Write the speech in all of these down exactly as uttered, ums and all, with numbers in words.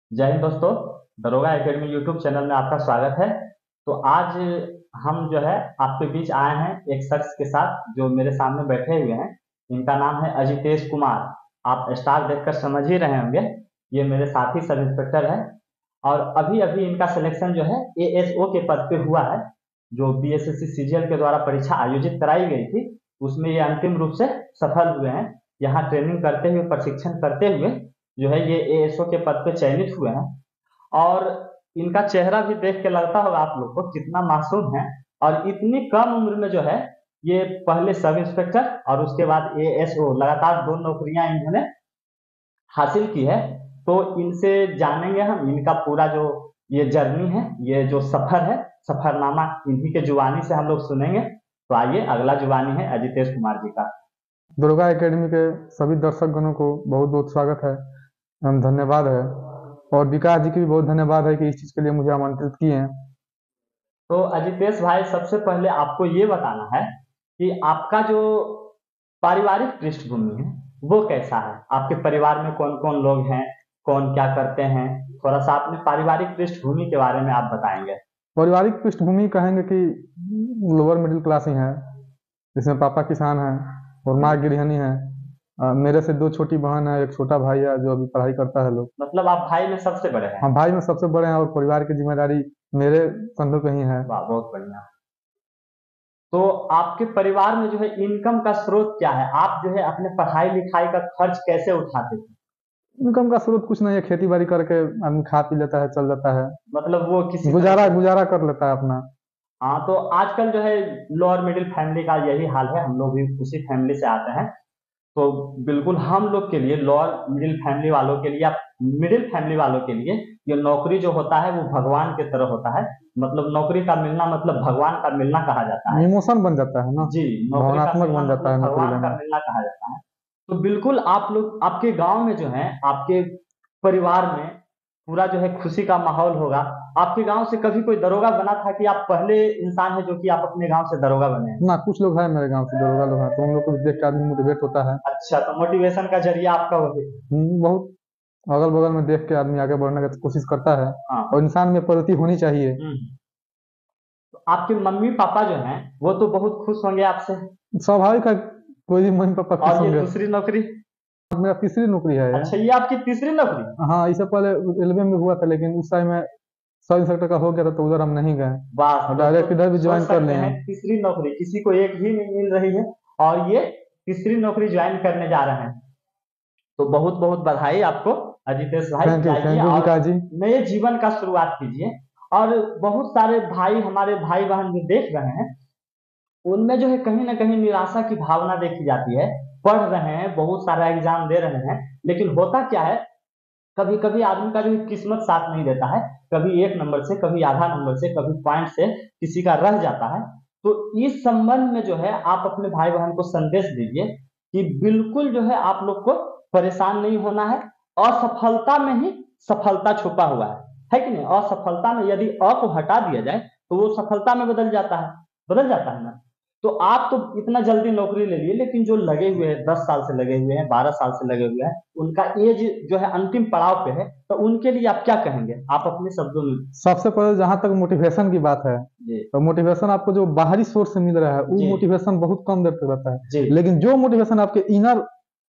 जय हिंद दोस्तों। दरोगा एकेडमी यूट्यूब चैनल में आपका स्वागत है। तो आज हम जो है आपके बीच आए हैं एक शख्स के साथ जो मेरे सामने बैठे हुए हैं। इनका नाम है अजितेश कुमार। आप स्टार देखकर समझ ही रहे होंगे। ये मेरे साथी सब इंस्पेक्टर है और अभी अभी इनका सिलेक्शन जो है ए एस ओ के पद पे हुआ है। जो B S S C C G L के द्वारा परीक्षा आयोजित कराई गई थी उसमें ये अंतिम रूप से सफल हुए हैं। यहाँ ट्रेनिंग करते हुए, प्रशिक्षण करते हुए जो है ये ए एस ओ के पद पे चयनित हुए हैं। और इनका चेहरा भी देख के लगता होगा आप लोग को कितना मासूम है। और इतनी कम उम्र में जो है ये पहले सब इंस्पेक्टर और उसके बाद ए एस ओ लगातार दो नौकरियां इन्होंने हासिल की है। तो इनसे जानेंगे हम इनका पूरा जो ये जर्नी है, ये जो सफर है, सफरनामा इन्हीं के जुबानी से हम लोग सुनेंगे। तो आइए, अगला जुबानी है अजितेश कुमार जी का। दुर्गा एकेडमी के सभी दर्शक गणों को बहुत बहुत स्वागत है एवं धन्यवाद है। और विकास जी की भी बहुत धन्यवाद है कि इस चीज के लिए मुझे आमंत्रित किए हैं। तो अजितेश भाई, सबसे पहले आपको ये बताना है कि आपका जो पारिवारिक पृष्ठभूमि है वो कैसा है। आपके परिवार में कौन कौन लोग हैं, कौन क्या करते हैं। थोड़ा सा अपने पारिवारिक पृष्ठभूमि के बारे में आप बताएंगे। पारिवारिक पृष्ठभूमि कहेंगे कि लोअर मिडिल क्लास ही है, जिसमें पापा किसान हैं और माँ गृहिणी है। अ, मेरे से दो छोटी बहन है, एक छोटा भाई है जो अभी पढ़ाई करता है लोग। मतलब आप भाई में सबसे बड़े हैं। हाँ, भाई में सबसे बड़े हैं और परिवार की जिम्मेदारी मेरे कंधों पे ही है। वाह, बहुत बढ़िया। तो आपके परिवार में जो है इनकम का स्रोत क्या है। आप जो है अपने पढ़ाई लिखाई का खर्च कैसे उठाते थे। इनकम का स्रोत कुछ नहीं है, खेती बाड़ी करके आदमी खा पी लेता है, चल जाता है, मतलब वो किसी तरह गुजारा से। गुजारा कर लेता है अपना। हाँ, तो आजकल जो है लोअर मिडिल फैमिली का यही हाल है। हम लोग भी उसी फैमिली से आते हैं। तो बिल्कुल हम लोग के लिए, लोअर मिडिल फैमिली वालों के लिए या मिडिल फैमिली वालों के लिए, ये नौकरी जो होता है वो भगवान की तरह होता है। मतलब नौकरी का मिलना मतलब भगवान का मिलना कहा जाता है। इमोशन बन जाता है ना, जी। नौकरी का भावनात्मक मिलना बन जाता मतलब है नौकरी भगवान का लेना। मिलना कहा जाता है। तो बिल्कुल आप लोग, आपके गांव में जो है, आपके परिवार में पूरा जो है खुशी का माहौल होगा। आपके गांव से कभी कोई दरोगा बना था कि आप पहले इंसान है जो कि आप अपने गांव से दरोगा बने हैं। ना, कुछ लोग हैं मेरे गांव से दरोगा लोग हैं, तो उन लोग को देख के आदमी मोटिवेट होता है। अच्छा, तो मोटिवेशन का जरिया आपका वही। हम्म, बहुत अगल बगल में देख के आदमी आगे बढ़ने की कोशिश करता है। हाँ। और इंसान में प्रवृत्ति होनी चाहिए। हम्म। तो आपके मम्मी पापा जो हैं वो तो बहुत खुश होंगे आपसे। स्वाभाविक है, कोई भी मम्मी पापा खुश और ये होंगे। दूसरी नौकरी। मेरा तीसरी नौकरी है ये। अच्छा, ये आपकी तीसरी नौकरी। हाँ, इससे पहले रेलवे में हुआ था, लेकिन उस टाइम में सब इंस्पेक्टर का हो गया था तो उधर हम नहीं गए वाह, और दोस्तों डायरेक्ट इधर भी सोच ज्वाइन कर सकते लिए हैं, हैं। तीसरी नौकरी किसी को एक ही नहीं मिल रही है और ये तीसरी नौकरी ज्वाइन करने जा रहे हैं। तो बहुत बहुत बधाई आपको अजितेश भाई। थैंक यू, जाइए थैंक यू और विकास जी। नए जीवन का शुरुआत कीजिए। और बहुत सारे भाई, हमारे भाई बहन जो देख रहे हैं, उनमें जो है कहीं ना कहीं निराशा की भावना देखी जाती है। पढ़ रहे हैं, बहुत सारा एग्जाम दे रहे हैं, लेकिन होता क्या है, कभी कभी आदमी का जो है किस्मत साथ नहीं देता है। कभी एक नंबर से, कभी आधा नंबर से, कभी पॉइंट से किसी का रह जाता है। तो इस संबंध में जो है आप अपने भाई बहन को संदेश दीजिए कि बिल्कुल जो है आप लोग को परेशान नहीं होना है। असफलता में ही सफलता छुपा हुआ है है कि नहीं। असफलता में यदि अ को हटा दिया जाए तो वो सफलता में बदल जाता है, बदल जाता है ना। तो आप तो इतना जल्दी नौकरी ले लिए, लेकिन जो लगे हुए हैं, दस साल से लगे हुए हैं, बारह साल से लगे हुए हैं, उनका एज जो है अंतिम पड़ाव पे है, तो उनके लिए आप क्या कहेंगे, आप अपने शब्दों में। सबसे पहले जहां तक मोटिवेशन की बात है, जी। तो मोटिवेशन आपको जो बाहरी सोर्स से मिल रहा है वो जी। मोटिवेशन बहुत कम देर तक रहता जी। है। लेकिन जो मोटिवेशन आपके इनर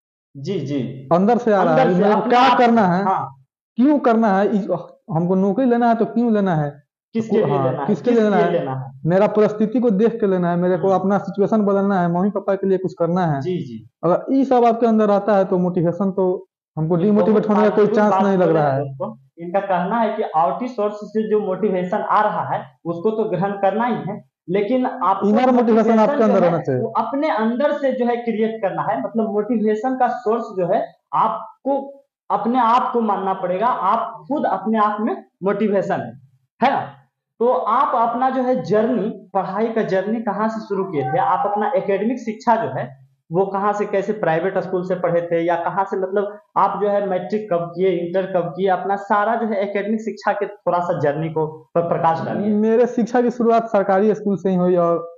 जी। जी। अंदर से आ रहा है अंदर कि से मेरे को अपने क्या आप से। करना है, हाँ। क्यों करना है, इस- हमको नौकरी लेना है तो क्यों लेना है, तो किसके को- लिए हाँ, लेना है, किसके लिए किस लेना लिए है। लेना है। मेरा परिस्थिति को देख के लेना है, मेरे को हम्म। अपना सिचुएशन बदलना है, मम्मी पापा के लिए कुछ करना है। जी। जी। अगर ये सब आपके अंदर आता है तो मोटिवेशन तो, हमको ये डिमोटिवेट बहुत होने का कोई ताज्जुब चांस बात नहीं लग बोले रहा हैं है। दोस्तों। इनका कहना है कि आउटी सोर्स से जो मोटिवेशन आ रहा है उसको तो ग्रहण करना ही है, लेकिन आपको इनर मोटिवेशन आपके मोटिवेशन जो अंदर है रहना चाहिए। वो अपने अंदर से जो है क्रिएट करना है। मतलब मोटिवेशन का सोर्स जो है आपको अपने आप को मानना पड़ेगा। आप खुद अपने आप में मोटिवेशन है है ना। तो आप अपना जो है जर्नी, पढ़ाई का जर्नी कहाँ से शुरू किए थे। आप अपना एकेडमिक शिक्षा जो है वो कहाँ से, कैसे प्राइवेट स्कूल से पढ़े थे या कहाँ से, मतलब आप जो है मैट्रिक कब किए, इंटर कब किए, अपना सारा जो है एकेडमिक शिक्षा के थोड़ा सा जर्नी को पर प्रकाश डालिए। मेरे शिक्षा की शुरुआत सरकारी स्कूल से ही हुई और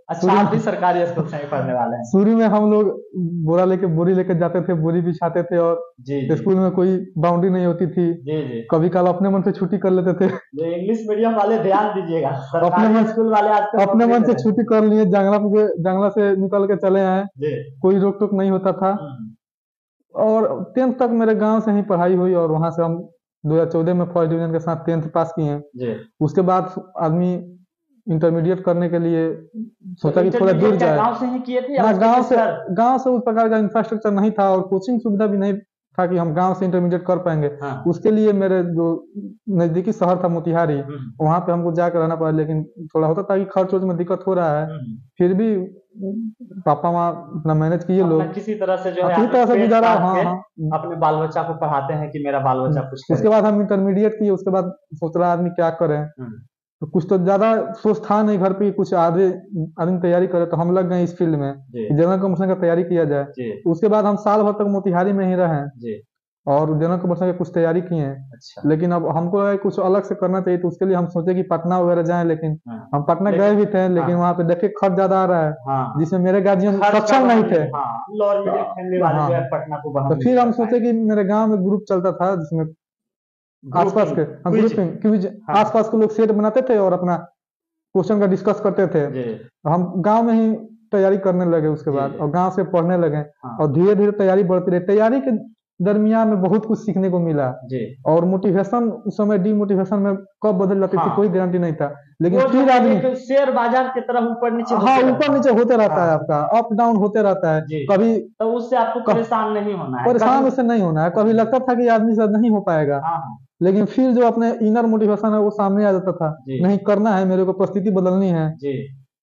अच्छा, शुरू आप में भी सरकारी स्कूल से ही पढ़ने वाले हैं? शुरू में हम लोग बोरा लेके बोरी लेके जाते थे, बोरी बिछाते थे और जी जी स्कूल में कोई बाउंड्री नहीं होती थी। जी जी। कभी काल अपने मन से छुट्टी कर लेते थे। जो इंग्लिश मीडियम वाले ध्यान दीजिएगा, अपने सरकारी मन स्कूल वाले आजकल अपने नौकरी मन दे से रहे छुट्टी हैं। कर लिए, जंगला पे जंगला से निकल के चले आए, जी। कोई रोक टोक नहीं होता था। हम्म, और टेंथ तक मेरे गांव से ही पढ़ाई हुई और वहां से हम दो हज़ार चौदह में फर्स्ट डिवीजन के साथ टेंथ पास किए हैं। जी। उसके बाद आदमी इंटरमीडिएट करने के लिए तो सोचा कि थोड़ा दूर इंटरमीडिएट क्या जाए। गांव से ही किए थे या ना उसके गांव लिए से शहर? गांव से उस प्रकार का इंफ्रास्ट्रक्चर नहीं था और कोचिंग सुविधा भी नहीं था कि हम गांव से इंटरमीडिएट कर पाएंगे। हाँ। उसके लिए मेरे जो नजदीकी शहर था मोतिहारी, हम्म, वहां पे हमको जाकर रहना पड़ा, लेकिन थोड़ा होता था कि खर्च वर्च में दिक्कत हो रहा है। हम्म। फिर भी पापा वहाँ अपना मैनेज किए अपना लोग, किसी तरह से जो है किसी आप तरह से पेट गुजारा। पाल हाँ के हाँ। अपने बाल बच्चा को पढ़ाते हैं कि मेरा बाल बच्चा कुछ करे। उसके बाद हम इंटरमीडिएट किए, उसके बाद सोच रहा आदमी क्या करें। हम्म, तो कुछ तो ज्यादा सोच था नहीं घर पे कि कुछ आगे आदमी तैयारी करे, तो हम लग गए इस फील्ड में जी कि जनरल कमीशन का तैयारी किया जाए। जी उसके बाद हम साल भर तक मोतिहारी में ही रहे जी। और जनरल कमीशन की कुछ तैयारी किए हैं। अच्छा। लेकिन अब हमको लगा कि कुछ अलग से करना चाहिए, तो उसके लिए हम सोचे कि पटना वगैरह जाएं। लेकिन हाँ। हम पटना लेकिन गए भी थे, लेकिन हाँ वहां पे देखे खर्च ज्यादा आ रहा है, हाँ, जिसमें मेरे गार्जियन खर्च का सक्षम नहीं वहन थे। नहीं, हाँ, लोअर मिडिल फैमिली वाले हाँ, जो है पटना को वहन तो नहीं फिर हम कर सोचे पाए। कि मेरे गांव में ग्रुप चलता था जिसमें आसपास ग्रुपिंग, के, हाँ, क्विज। ग्रुपिंग क्विज, हाँ आसपास के लोग सेट बनाते थे और अपना क्वेश्चन का डिस्कस करते थे। जी हम गांव में ही तैयारी करने लगे उसके जी बाद, जी। और गांव से पढ़ने लगे हाँ और धीरे धीरे तैयारी बढ़ती रही। तैयारी के दरमियान में बहुत कुछ सीखने को मिला जी। और मोटिवेशन उस समय डीमोटिवेशन में कब बदल जाती थी हाँ, कोई गारंटी नहीं था। लेकिन वो जो फिर है आदमी, एक शेयर बाजार की तरह ऊपर नीचे हाँ, होते ऊपर रहता है। नीचे होते रहता है, हाँ आपका अप डाउन होते रहता है। जी। कभी तो उससे आपको क- परेशान नहीं होना है कभी। परेशान उससे नहीं होना है। कभी लगता था कि आदमी से नहीं हो पाएगा, हाँ हाँ लेकिन फिर जो अपने इनर मोटिवेशन है वो सामने आ जाता था। जी नहीं, करना है, मेरे को परिस्थिति बदलनी है। जी।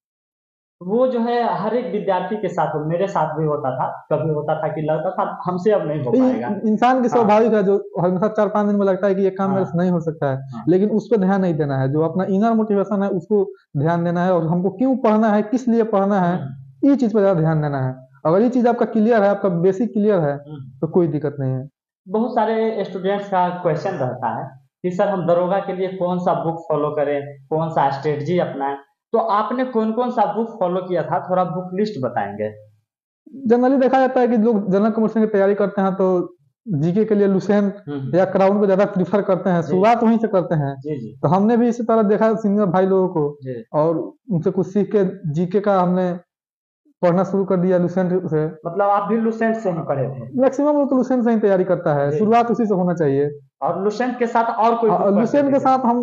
वो जो है हर एक विद्यार्थी के साथ हो, मेरे साथ भी होता था। कभी होता था कि लगता था हमसे अब नहीं हो इन- पाएगा। इंसान की हाँ स्वाभाविक है, जो हमेशा चार पांच दिन में लगता है कि ये काम मेरे से हाँ नहीं हो सकता है, हाँ लेकिन उस पर ध्यान नहीं देना है। जो अपना इनर मोटिवेशन है उसको ध्यान देना है, और हमको क्यों पढ़ना है, किस लिए पढ़ना है, हम्म ये चीज पर ज्यादा ध्यान देना है। अगर ये चीज आपका क्लियर है, आपका बेसिक क्लियर है, हम्म। तो कोई दिक्कत नहीं है। बहुत सारे स्टूडेंट्स का क्वेश्चन रहता है कि सर हम दरोगा के लिए कौन सा बुक फॉलो करें, कौन सा स्ट्रेटजी अपनाएं। तो आपने कौन कौन सा बुक फॉलो किया था, थोड़ा बुक लिस्ट बताएंगे? जनरली देखा जाता है कि लोग जनरल कमर्शियल की तैयारी करते हैं तो जीके के लिए लुसेंट हम्म या क्राउन को ज्यादा प्रीफर करते हैं, जी शुरुआत वहीं से करते हैं। जी जी तो हमने भी इसी तरह देखा सीनियर भाई लोगों को, जी। और उनसे कुछ सीख के जीके का हमने पढ़ना शुरू कर दिया लुसेंट से। मतलब आप भी लुसेंट से ही पढ़े थे? मैक्सिमम लोग तो लुसेंट से ही तैयारी करता है, जी। शुरुआत उसी से होना चाहिए। और लुसेंट के साथ और कोई बुक और पढ़ते लुसेंट थे के क्या? साथ हम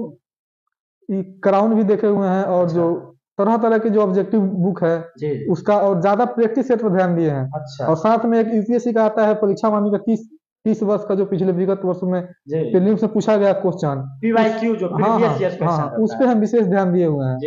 ये क्राउन भी देखे हुए हैं, और अच्छा जो तरह तरह की जो ऑब्जेक्टिव बुक है जी। उसका, और ज्यादा प्रैक्टिस सेट पर ध्यान दिए हैं। अच्छा और साथ में एक यूपीएससी का आता है परीक्षा वाणी का तीस तीस वर्ष का, जो पिछले विगत वर्षों में जी। प्रीलिम्स में पूछा गया क्वेश्चन, उस, पीवाईक्यू जो हाँ हाँ प्रीवियस ईयर हाँ क्वेश्चन हाँ, उस रहता पे है। हम विशेष ध्यान दिए हुए हैं। जी।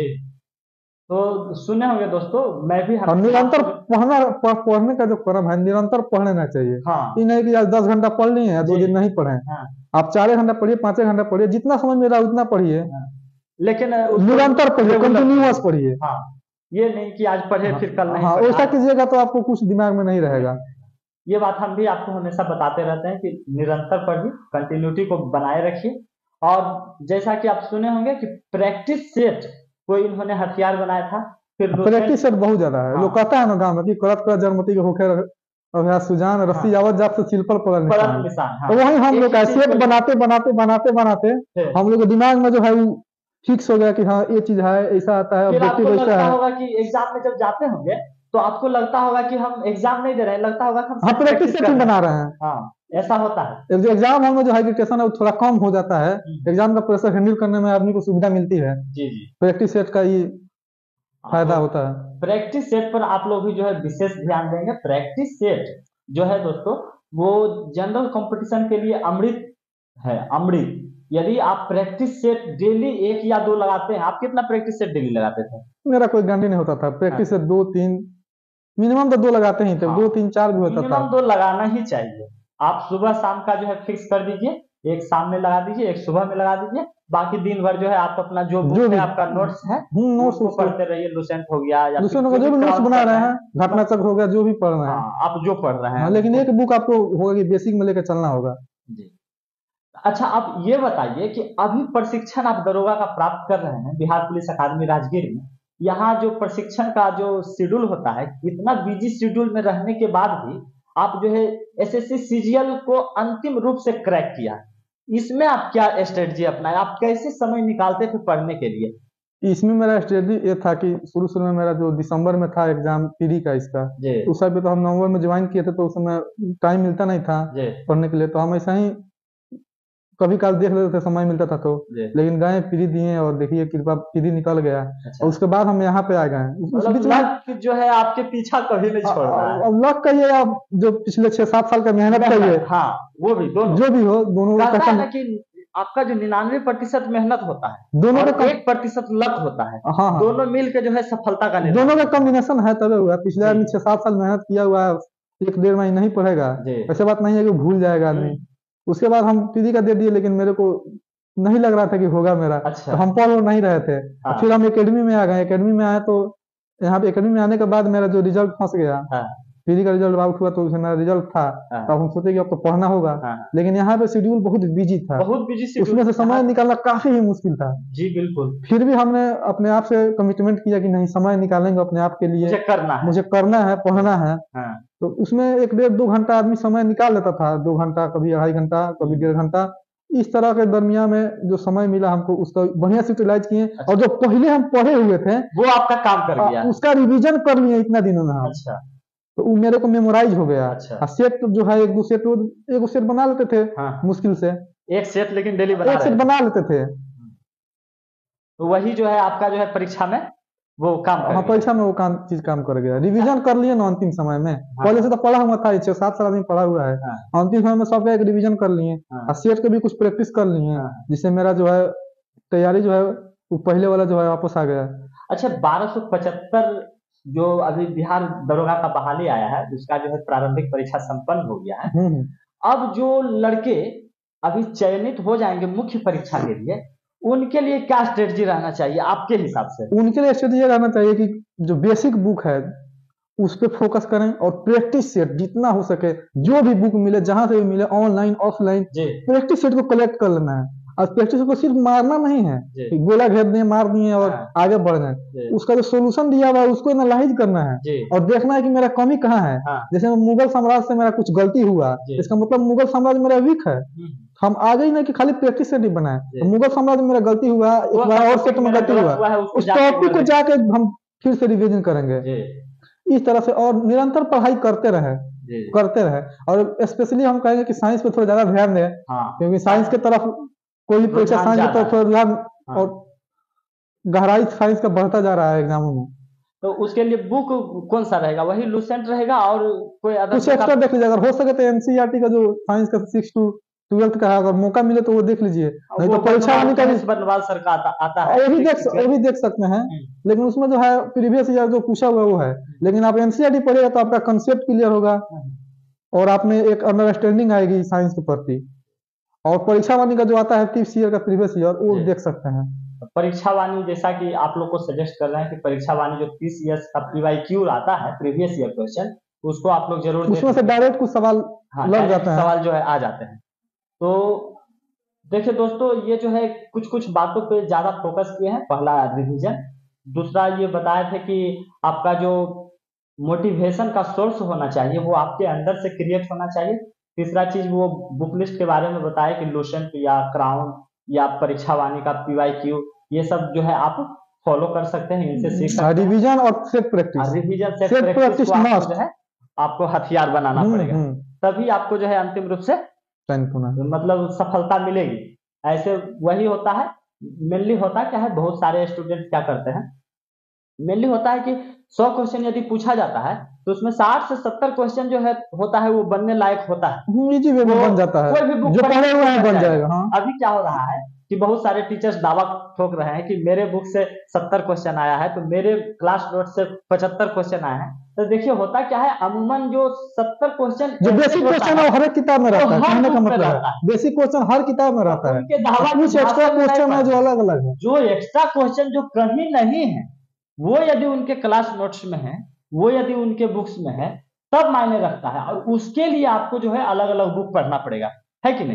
तो सुने होंगे दोस्तों, मैं भी और हमेशा निरंतर आपको। पढ़ना, प- पढ़ने का जो क्रम है निरंतर पढ़ लेना चाहिए। हाँ ये नहीं कि आज दस घंटा पढ़ लिए हैं, दो जी दिन नहीं पढ़े। हाँ आप चार घंटा पढ़िए, पांच घंटा पढ़िए, जितना समझ में रहा उतना पढ़िए। हाँ। लेकिन उसको निरंतर पढ़िए, रेगुलर कंटिन्यूअस पढ़िए। पढ़िए। हाँ, ये नहीं कि आज पढ़े हाँ फिर कल नहीं हाँ, पढ़ा। ऐसा कीजिएगा तो आपको कुछ दिमाग में नहीं रहेगा। ये बात हम भी आपको हमेशा बताते रहते हैं कि निरंतर पढ़िए, कंटिन्यूटी को बनाए रखिए। और जैसा कि आप सुने होंगे कि प्रैक्टिस सेट कोई इन्होंने हथियार बनाया था। फिर प्रैक्टिस लुसेंट। सेट बहुत ज्यादा है। हाँ लोग कहता है ना गाँव में कि करत कर जरमती के होखे अभ्यास सुजान, रस्सी हाँ, आवत जाप से सिल पर पड़ल परत निशान। निशान, हाँ। तो वही हम एक लोग ही का चीज सेट को बनाते बनाते बनाते बनाते फिर हम लोग के दिमाग में जो है वो फिक्स हो गया कि हाँ ये चीज है, ऐसा आता है, फिर आपको ऑब्जेक्टिव ऐसा लगता है। होगा कि एग्जाम में जब जाते होंगे तो आपको लगता होगा कि हम एग्जाम नहीं दे रहे हैं, लगता होगा कि हम हाँ, सिर्फ प्रैक्टिस प्रैक्टिस सेट कर ही रहे हैं। बना रहे हैं। हाँ, ऐसा होता है। एक जो एग्जाम हॉल में जो हाइड्रेशन है वो थोड़ा कम हो जाता है, हम्म, एग्जाम का प्रेशर हैंडल करने में आदमी को सुविधा मिलती है। जी जी। प्रैक्टिस सेट का ये हाँ, फायदा तो होता है। प्रैक्टिस सेट पर आप लोग भी जो है विशेष ध्यान देंगे। प्रैक्टिस सेट जो है दोस्तों, वो जनरल कंपटीशन के लिए अमृत है, अमृत। यदि आप प्रैक्टिस सेट डेली एक या दो लगाते हैं, आप कितना प्रैक्टिस सेट डेली लगाते थे? मेरा कोई गारंटी नहीं होता था, हाँ प्रैक्टिस से दो तीन, मिनिमम तो दो लगाते ही थे, हाँ, दो तीन चार भी होता था। मिनिमम दो लगाना ही चाहिए। आप सुबह शाम का जो है फिक्स कर दीजिए, एक शाम में लगा दीजिए, एक सुबह में लगा दीजिए। बाकी दिन भर जो है आप अपना जो जो बुक भी है, आपका नोट्स है, नोट्स उसको उसको पढ़ते रहिए। लुसेंट हो गया या फिर दूसरों को जो जो भी भी नोट्स क्राउन बना कर रहे रहे हैं, हैं, घटना मतलब चक्र हो गया, जो भी पढ़ रहे हैं। हाँ, आप जो पढ़ रहे हैं हाँ, लेकिन उसको। एक बुक आपको होगा कि बेसिक में लेकर चलना होगा। जी। अच्छा, आप ये बताइए कि अभी प्रशिक्षण आप दरोगा का प्राप्त कर रहे हैं बिहार पुलिस अकादमी राजगीर में। यहाँ जो प्रशिक्षण का जो शेड्यूल होता है, इतना बिजी शेड्यूल में रहने के बाद भी आप जो है एसएससी सीजीएल को अंतिम रूप से क्रैक किया। इसमें आप क्या स्ट्रेटजी अपनाए, आप कैसे समय निकालते थे पढ़ने के लिए? इसमें मेरा स्ट्रेटजी ये था कि शुरू शुरू में मेरा जो दिसंबर में था एग्जाम पीडी का इसका, जी उस समय पे तो हम नवंबर में ज्वाइन किए थे, तो उस समय टाइम मिलता नहीं था जी पढ़ने के लिए, तो हम ऐसा ही कभी काल देख लेते थे, समय मिलता था तो। जी। लेकिन गए पीडी दिए और देखिए कृपा पीडी निकल गया। अच्छा। और उसके बाद हम यहाँ पे आ गए। उस मतलब बीच में लक जो है आपके पीछा कभी नहीं छोड़ रहा है। अब लक कहिए, आप जो पिछले छह सात साल का मेहनत कहिए, हाँ वो भी दोनों, जो भी हो, दोनों का कहता है ना कम, कि आपका जो निन्यानवे प्रतिशत मेहनत होता है दोनों का और कम, एक प्रतिशत लक होता है, हाँ हाँ, दोनों मिल के जो है सफलता का निर्माण दोनों का करते हैं। कॉम्बिनेशन है तबे हुआ। पिछले जी आदमी छह सात साल मेहनत किया हुआ है, एक डेढ़ महीने नहीं पढ़ेगा, जी। ऐसे बात नहीं है कि भूल जाएगा आदमी। हम्म, उसके बाद हम पीडी का दे दिए, लेकिन मेरे को नहीं लग रहा था कि होगा मेरा, तो अच्छा हम पढ़ नहीं रहे थे। हाँ फिर हम एकेडमी में आ गए। एकेडमी में आए तो यहाँ पे एकेडमी में आने के बाद मेरा जो रिजल्ट फंस गया, हाँ पीडी का रिजल्ट आउट हुआ, तो उसमें मेरा रिजल्ट था, हाँ तो हम सोचे कि अब तो पढ़ना होगा। हाँ, लेकिन यहाँ पे शेड्यूल बहुत बिजी था, बहुत बिजी शेड्यूल उसमें से समय निकालना काफी ही मुश्किल था। जी बिल्कुल, फिर भी हमने अपने आप से कमिटमेंट किया कि नहीं, समय निकालेंगे अपने आप के लिए, मुझे करना है। मुझे करना है, पढ़ना है। हाँ तो उसमें एक डेढ़ दो घंटा आदमी समय निकाल लेता था, दो घंटा, कभी अढ़ाई घंटा, कभी डेढ़ घंटा। इस तरह के दरमियान में जो समय मिला हमको, उसका बढ़िया से यूटिलाइज किए। अच्छा। और जो पहले हम पढ़े हुए थे, वो आपका काम कर आ, गया। उसका रिवीजन कर लिए इतना दिनों में हम, अच्छा तो वो मेरे को मेमोराइज हो गया। अच्छा और सेट जो है, एक दो सेट, एक सेट बना लेते थे हाँ, मुश्किल से, एक सेट लेकिन डेली बना एक रहे सेट थे। बना लेते थे। तो वही जो है आपका जो है परीक्षा में वो काम कर हाँ, गया। परीक्षा में वो काम चीज काम कर गया। रिवीजन कर लिए ना अंतिम समय में, पहले से तो पढ़ा हुआ था, छह सात साल आदमी पढ़ा हुआ है। हाँ अंतिम समय में सब एक रिवीजन कर लिए, हाँ और सेट के भी कुछ प्रैक्टिस कर लिए, हाँ। जिससे मेरा जो है तैयारी जो है वो पहले वाला जो है वापस आ गया। अच्छा, बारह सौ पचहत्तर जो अभी बिहार दरोगा का बहाली आया है, उसका जो है प्रारंभिक परीक्षा संपन्न हो गया है। हम्म हम्म। अब जो लड़के अभी चयनित हो जाएंगे मुख्य परीक्षा के लिए, उनके लिए क्या स्ट्रेटजी रहना चाहिए आपके हिसाब से? उनके लिए स्ट्रेटेजी रहना चाहिए कि जो बेसिक बुक है उस पे फोकस करें, और प्रैक्टिस सेट जितना हो सके, जो भी बुक मिले, जहां से भी मिले, ऑनलाइन ऑफलाइन, जी प्रैक्टिस सेट को कलेक्ट कर लेना है। और प्रैक्टिस को सिर्फ मारना नहीं है जी कि गोला घेर दिए, मार दिए और हाँ आगे बढ़ गए। जी उसका जो सोल्यूशन दिया हुआ है उसको एनालाइज करना है, जी और देखना है कि मेरा कमी कहाँ है। हाँ जैसे मुगल साम्राज्य से मेरा कुछ गलती हुआ, जी इसका मतलब मुगल साम्राज्य मेरा वीक है, हम्म, हम आगे ही नहीं कि खाली प्रैक्टिस सेट ही बनाए। जी। तो मुगल साम्राज्य में मेरा गलती हुआ, वो एक बार और सेट में मेरा गलती गलत हुआ, हुआ है, उसको उस जाके टॉपिक को कर जाके हम फिर से रिवीजन करेंगे। जी इस तरह से, और निरंतर पढ़ाई करते रहे, जी करते रहे। और स्पेशली हम कहेंगे कि साइंस पे थोड़ा ज्यादा ध्यान दें, हाँ, क्योंकि साइंस की तरफ कोई भी परीक्षा रुझान साइंस की ज्यादा तरफ है। थोड़ा ध्यान, हाँ। और गहराई साइंस का बढ़ता जा रहा है एग्जामों में। तो उसके लिए बुक कौन सा रहेगा, वही लुसेंट रहेगा और कोई अदर कुछ बुक एक्स्ट्रा आप? देख लीजिए, अगर हो सके तो एनसीईआरटी का जो साइंस का सिक्स टू ट्वेल्थ का है, अगर मौका मिले तो वो देख लीजिए, नहीं वो तो परीक्षा वाली का भी, महेश बर्नवाल सर का आता, आता है वो भी देख sixth, वो भी देख सकते हैं। हम्म, लेकिन उसमें जो है प्रीवियस ईयर जो पूछा हुआ है वो है। लेकिन आप एनसीईआरटी पढ़ेगा तो आपका कंसेप्ट क्लियर होगा, हम्म। और आप में एक अंडरस्टैंडिंग आएगी साइंस के प्रति। और परीक्षा वाणी का जो आता है तीस ईयर का प्रीवियस ईयर, वो जी। देख सकते हैं। परीक्षा वाणी जैसा कि आप लोग को सजेस्ट कर रहे हैं कि परीक्षा वाणी जो तीस ईयर्स का पीवाईक्यू आता है, प्रीवियस ईयर क्वेश्चन, उसको आप लोग जरूर उसमें से देखें। डायरेक्ट कुछ सवाल हाँ, लग डायरेक्ट जाते हैं। सवाल जो है आ जाते हैं। तो देखिए दोस्तों, ये जो है कुछ कुछ बातों पे ज्यादा फोकस किए हैं। पहला रिवीजन, दूसरा ये बताए थे कि आपका जो मोटिवेशन का सोर्स होना चाहिए वो आपके अंदर से क्रिएट होना चाहिए। तीसरा चीज वो बुक लिस्ट के बारे में बताया कि लुसेंट या क्राउन या परीक्षा वाणी का पीवाईक्यू, ये सब जो है आप फॉलो कर सकते हैं, इनसे सीख सकते हैं। रिवीजन और set practice, revision set set practice practice को आपको मस्ट। जो है आपको हथियार बनाना हम्म पड़ेगा, हम्म। तभी आपको जो है अंतिम रूप से टेंथ होना है। मतलब सफलता मिलेगी। ऐसे वही होता है, मेनली होता क्या है, बहुत सारे स्टूडेंट क्या करते हैं, मेनली होता है कि सौ क्वेश्चन यदि पूछा जाता है तो उसमें साठ से सत्तर क्वेश्चन जो है होता है वो बनने लायक होता है, इजी वे में वो बन जाता है, कोई भी बुक जो पढ़ पढ़े के हुए वो हैं बन बन जाएगा। जाएगा। हाँ, अभी क्या हो रहा है कि बहुत सारे टीचर्स दावा ठोक रहे हैं कि मेरे बुक से सत्तर क्वेश्चन आया है, तो मेरे क्लास नोट से पचहत्तर क्वेश्चन आए हैं। तो देखिए होता क्या है, अमूमन जो सत्तर क्वेश्चन जो बेसिक क्वेश्चन है वो हर एक किताब में रहता है, कहने का मतलब है बेसिक क्वेश्चन हर किताब में रहता है। उनके दावा कुछ एक्स्ट्रा क्वेश्चन है जो अलग अलग है। जो एक्स्ट्रा क्वेश्चन जो कहीं नहीं है, वो यदि उनके क्लास नोट्स में है, वो यदि उनके बुक्स में है, तब मायने रखता है। और उसके लिए आपको जो है अलग अलग बुक पढ़ना पड़ेगा, है कि नहीं?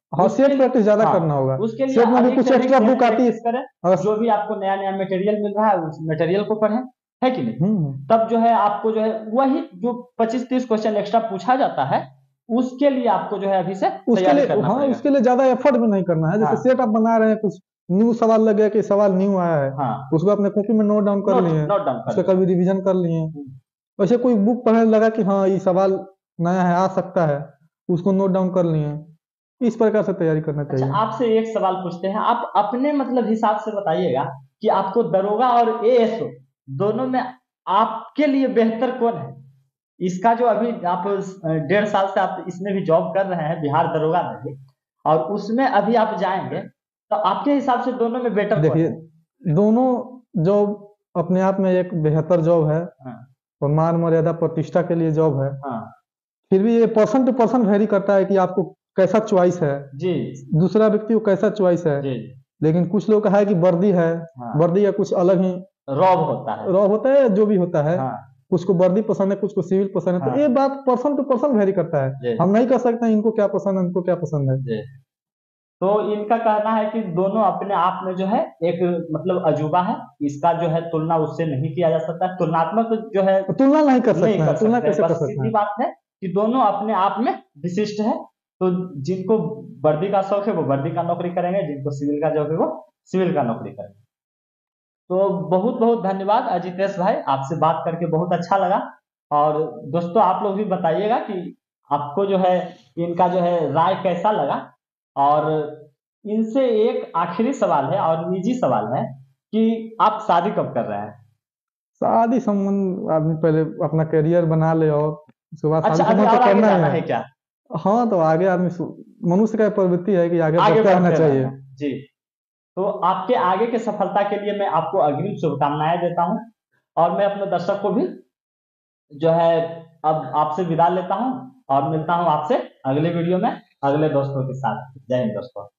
हाँ उसके सेट लिए प्रैक्टिस ज्यादा हाँ करना होगा। उसके लिए सेट में भी अधिक कुछ से अधिक एक्स्ट्रा सेट बुक आती है। प्रैक्टिस करें, और जो भी आपको नया नया मटेरियल मिल रहा है उस मटेरियल को पढ़ें, है कि नहीं। हम्म तब जो है आपको जो है वही जो पच्चीस तीस क्वेश्चन एक्स्ट्रा पूछा जाता है, उसके लिए आपको जो है अभी से उसके तैयारी लिए करना हाँ पड़ेगा। उसके लिए ज्यादा एफर्ट भी नहीं करना है। जैसे हाँ सेट आप बना रहे हैं, कुछ न्यू सवाल लग गया कि सवाल न्यू आया है, हाँ, उसको अपने कॉपी में नोट डाउन कर नोट लिए, नोट डाउन कर उसका लीजिए। कभी रिवीजन कर लिए। हम्म, वैसे कोई बुक पढ़ने लगा कि हाँ ये सवाल नया है, आ सकता है, उसको नोट डाउन कर लिए। इस प्रकार से तैयारी करना अच्छा चाहिए। आपसे एक सवाल पूछते हैं, आप अपने मतलब हिसाब से बताइएगा कि आपको दरोगा और एएसओ दोनों में आपके लिए बेहतर कौन है। इसका जो अभी आप अ, डेढ़ साल से आप इसमें भी जॉब कर रहे हैं, बिहार दरोगा में भी, और उसमें अभी आप जाएंगे, तो आपके हिसाब से दोनों में बेटर कौन देखिए है। दोनों जॉब अपने आप में एक बेहतर जॉब है, हाँ और मान मर्यादा प्रतिष्ठा के लिए जॉब है। हाँ फिर भी ये पर्सन टू पर्सन वेरी करता है कि आपको कैसा चॉइस है, जी दूसरा व्यक्ति को कैसा चॉइस है। जी लेकिन कुछ लोग का है कि वर्दी है, हाँ, वर्दी या कुछ अलग ही रॉब होता है। रॉ होता है, जो भी होता है। हाँ कुछ को वर्दी पसंद है, कुछ को सिविल पसंद है, तो हाँ ये बात पर्सन टू पर्सन वेरी करता है। जी हम नहीं कह सकते इनको क्या पसंद है, इनको क्या पसंद है। जी। तो इनका कहना है कि दोनों अपने आप में जो है एक मतलब अजूबा है, इसका जो है तुलना उससे नहीं किया जा सकता, तुलनात्मक जो है तो तुलना नहीं कर सकते नहीं हैं, कर तुलना सकते हैं। कैसे बस कर सकते सीधी हैं। बात है कि दोनों अपने आप में विशिष्ट है। तो जिनको वर्दी का शौक है वो वर्दी का नौकरी करेंगे, जिनको सिविल का शौक है वो सिविल का नौकरी करेंगे। तो बहुत बहुत धन्यवाद अजितेश भाई, आपसे बात करके बहुत अच्छा लगा। और दोस्तों आप लोग भी बताइएगा कि आपको जो है इनका जो है राय कैसा लगा। और इनसे एक आखिरी सवाल है और निजी सवाल है कि आप शादी कब कर रहे हैं। शादी संबंध आदमी पहले अपना करियर बना ले, और उसके बाद अच्छा शादी अभी संबंध तो और आगे करना ही जाना है। है क्या। हाँ तो आगे आदमी सु- मनुष्य का प्रवृत्ति है कि आगे आगे बढ़ते रहना बढ़ते चाहिए। रहना जी। तो आपके आगे के सफलता के लिए मैं आपको अग्रिम शुभकामनाएं देता हूं। और मैं अपने दर्शक को भी जो है अब आपसे विदा लेता हूं और मिलता हूं आपसे अगले वीडियो में अगले दोस्तों के साथ। जय हिंद दोस्तों।